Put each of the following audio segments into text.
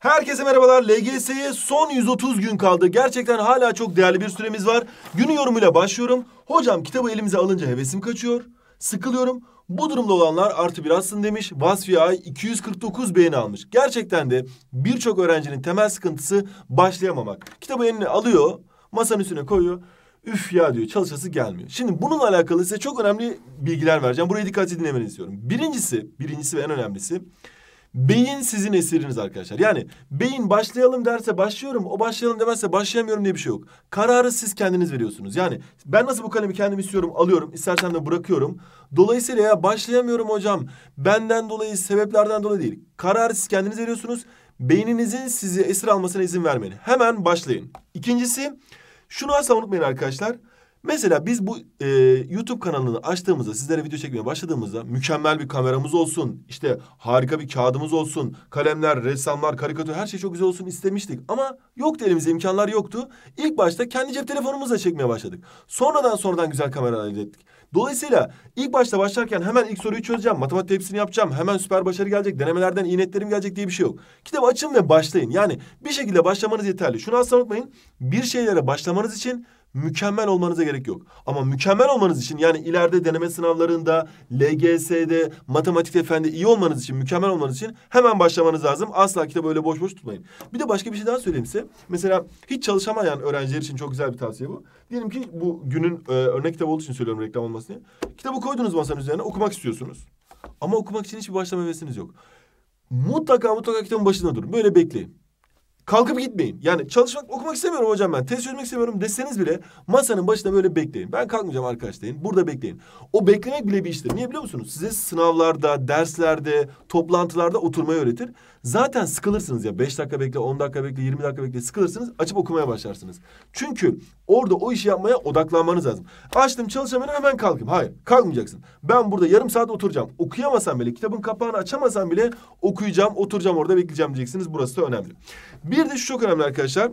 Herkese merhabalar. LGS'ye son 130 gün kaldı. Gerçekten hala çok değerli bir süremiz var. Günün yorumuyla başlıyorum. Hocam kitabı elimize alınca hevesim kaçıyor. Sıkılıyorum. Bu durumda olanlar artı bir atsın demiş. Vasfiye Ay 249 beğeni almış. Gerçekten de birçok öğrencinin temel sıkıntısı başlayamamak. Kitabı eline alıyor, masanın üstüne koyuyor. Üf ya diyor, çalışası gelmiyor. Şimdi bununla alakalı size çok önemli bilgiler vereceğim. Burayı dikkatli dinlemenizi istiyorum. Birincisi ve en önemlisi... Beyin sizin esiriniz arkadaşlar. Yani beyin başlayalım derse başlıyorum, o başlayalım demezse başlayamıyorum diye bir şey yok. Kararı siz kendiniz veriyorsunuz. Yani ben nasıl bu kalemi kendim istiyorum alıyorum, istersem de bırakıyorum. Dolayısıyla ya başlayamıyorum hocam, benden dolayı, sebeplerden dolayı değil. Kararı siz kendiniz veriyorsunuz. Beyninizin sizi esir almasına izin vermeyin. Hemen başlayın. İkincisi, şunu asla unutmayın arkadaşlar. Mesela biz bu YouTube kanalını açtığımızda, sizlere video çekmeye başladığımızda mükemmel bir kameramız olsun, işte harika bir kağıdımız olsun, kalemler, ressamlar, karikatür, her şey çok güzel olsun istemiştik. Ama yoktu, elimizde imkanlar yoktu. İlk başta kendi cep telefonumuzla çekmeye başladık. Sonradan güzel kameralar elde ettik. Dolayısıyla ilk başta başlarken hemen ilk soruyu çözeceğim, matematik hepsini yapacağım, hemen süper başarı gelecek, denemelerden iyi netlerim gelecek diye bir şey yok. Kitabı açın ve başlayın. Yani bir şekilde başlamanız yeterli. Şunu asla unutmayın, bir şeylere başlamanız için mükemmel olmanıza gerek yok. Ama mükemmel olmanız için, yani ileride deneme sınavlarında, LGS'de, matematikte, fende iyi olmanız için, mükemmel olmanız için hemen başlamanız lazım. Asla kitabı öyle boş boş tutmayın. Bir de başka bir şey daha söyleyeyim size. Mesela hiç çalışamayan öğrenciler için çok güzel bir tavsiye bu. Diyelim ki bu günün örnek kitabı olduğu için söylüyorum, reklam olmasın diye. Kitabı koydunuz masanın üzerine, okumak istiyorsunuz. Ama okumak için hiçbir başlama hevesiniz yok. Mutlaka kitabın başında durun. Böyle bekleyin. Kalkıp gitmeyin. Yani okumak istemiyorum hocam ben. Test çözmek istemiyorum deseniz bile masanın başında böyle bekleyin. Ben kalkmayacağım arkadaş deyin. Burada bekleyin. O beklemek bile bir iştir. Niye biliyor musunuz? Size sınavlarda, derslerde, toplantılarda oturmayı öğretir. Zaten sıkılırsınız ya. 5 dakika bekle, 10 dakika bekle, 20 dakika bekle. Sıkılırsınız. Açıp okumaya başlarsınız. Çünkü orada o işi yapmaya odaklanmanız lazım. Açtım, çalışamıyorum, hemen kalkayım. Hayır, kalkmayacaksın. Ben burada yarım saat oturacağım. Okuyamasam bile, kitabın kapağını açamasam bile okuyacağım, oturacağım, orada bekleyeceğim diyeceksiniz. Burası da önemli. Bir de şu çok önemli arkadaşlar.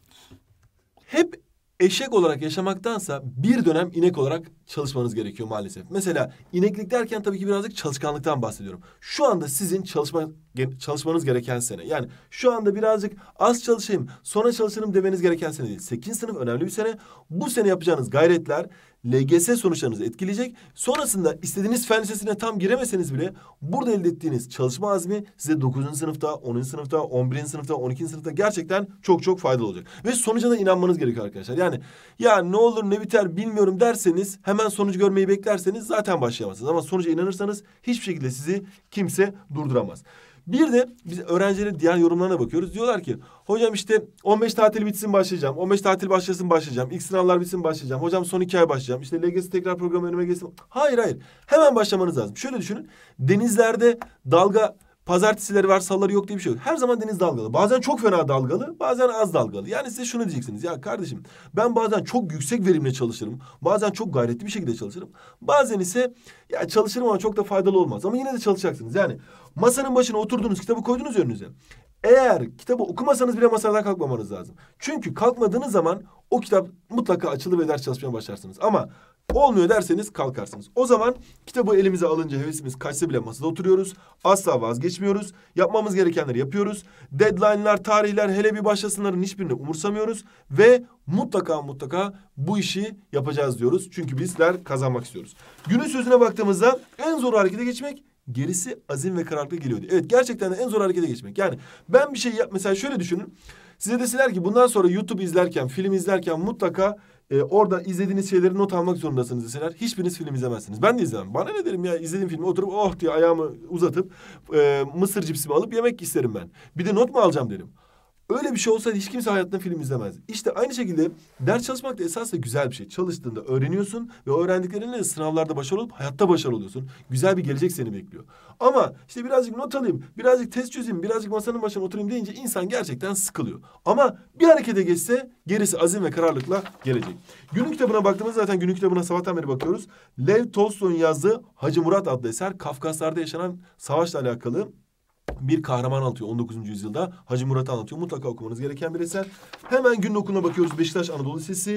Hep eşek olarak yaşamaktansa bir dönem inek olarak çalışmanız gerekiyor maalesef. Mesela ineklik derken tabii ki birazcık çalışkanlıktan bahsediyorum. Şu anda sizin çalışmanız gereken sene. Yani şu anda birazcık az çalışayım, sonra çalışırım demeniz gereken sene değil. 8. sınıf önemli bir sene. Bu sene yapacağınız gayretler LGS sonuçlarınızı etkileyecek. Sonrasında istediğiniz fen lisesine tam giremeseniz bile burada elde ettiğiniz çalışma azmi size 9. sınıfta, 10. sınıfta, 11. sınıfta, 12. sınıfta gerçekten çok faydalı olacak. Ve sonuca da inanmanız gerekiyor arkadaşlar. Yani ya ne olur ne biter bilmiyorum derseniz, hemen sonucu görmeyi beklerseniz zaten başlayamazsınız. Ama sonuca inanırsanız hiçbir şekilde sizi kimse durduramaz. Bir de biz öğrencilerin diğer yorumlarına bakıyoruz. Diyorlar ki hocam işte 15 tatil bitsin başlayacağım. 15 tatil başlasın başlayacağım. İlk sınavlar bitsin başlayacağım. Hocam son 2 ay başlayacağım. İşte LGS tekrar programı önüme gelsin. Hayır. Hemen başlamanız lazım. Şöyle düşünün. Denizlerde dalga pazartesileri var, salıları yok diye bir şey yok. Her zaman deniz dalgalı. Bazen çok fena dalgalı, bazen az dalgalı. Yani size şunu diyeceksiniz. Ya kardeşim, ben bazen çok yüksek verimle çalışırım. Bazen çok gayretli bir şekilde çalışırım. Bazen ise ya çalışırım ama çok da faydalı olmaz. Ama yine de çalışacaksınız. Yani masanın başına oturdunuz, kitabı koydunuz önünüze. Eğer kitabı okumasanız bile masadan kalkmamanız lazım. Çünkü kalkmadığınız zaman o kitap mutlaka açılır ve ders çalışmaya başlarsınız. Ama olmuyor derseniz kalkarsınız. O zaman kitabı elimize alınca hevesimiz kaçsa bile masada oturuyoruz. Asla vazgeçmiyoruz. Yapmamız gerekenleri yapıyoruz. Deadline'lar, tarihler, hele bir başlasınların hiçbirini umursamıyoruz. Ve mutlaka bu işi yapacağız diyoruz. Çünkü bizler kazanmak istiyoruz. Günün sözüne baktığımızda en zor harekete geçmek, gerisi azim ve kararlılıkla geliyor diye. Evet, gerçekten de en zor harekete geçmek. Yani ben bir şey mesela şöyle düşünün. Size deseler ki bundan sonra YouTube izlerken, film izlerken mutlaka orada izlediğiniz şeyleri not almak zorundasınız deseler, hiçbiriniz film izlemezsiniz. Ben de izlemem. Bana ne derim ya, izlediğim filmi oturup oh diye ayağımı uzatıp mısır cipsimi alıp yemek isterim ben. Bir de not mu alacağım derim. Öyle bir şey olsaydı hiç kimse hayatında film izlemez. İşte aynı şekilde ders çalışmak da esasında güzel bir şey. Çalıştığında öğreniyorsun ve o öğrendiklerinle sınavlarda başarılı olup hayatta başarılı oluyorsun. Güzel bir gelecek seni bekliyor. Ama işte birazcık not alayım, birazcık test çözeyim, birazcık masanın başına oturayım deyince insan gerçekten sıkılıyor. Ama bir harekete geçse gerisi azim ve kararlılıkla gelecek. Günün kitabına baktığımızda zaten günün kitabına sabahtan beri bakıyoruz. Lev Tolstoy'un yazdığı Hacı Murat adlı eser, Kafkaslar'da yaşanan savaşla alakalı bir kahraman anlatıyor 19. yüzyılda. Hacı Murat'ı anlatıyor. Mutlaka okumanız gereken bir eser. Hemen günün okuluna bakıyoruz. Beşiktaş Anadolu Lisesi.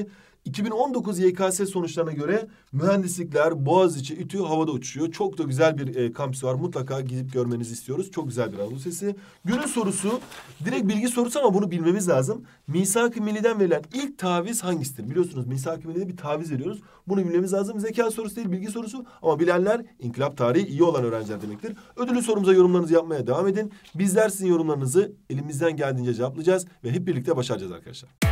2019 YKS sonuçlarına göre mühendislikler, Boğaziçi, İTÜ havada uçuyor. Çok da güzel bir kampüsü var. Mutlaka gidip görmenizi istiyoruz. Çok güzel bir Anadolu Lisesi. Günün sorusu direkt bilgi sorusu ama bunu bilmemiz lazım. Misak-ı Milli'den verilen ilk taviz hangisidir? Biliyorsunuz Misak-ı Milli'de bir taviz veriyoruz. Bunu bilmemiz lazım. Zeka sorusu değil, bilgi sorusu. Ama bilenler inkılap tarihi iyi olan öğrenciler demektir. Ödüllü sorumuza yorumlarınızı yapmaya devam edin. Bizler sizin yorumlarınızı elimizden geldiğince cevaplayacağız ve hep birlikte başaracağız arkadaşlar.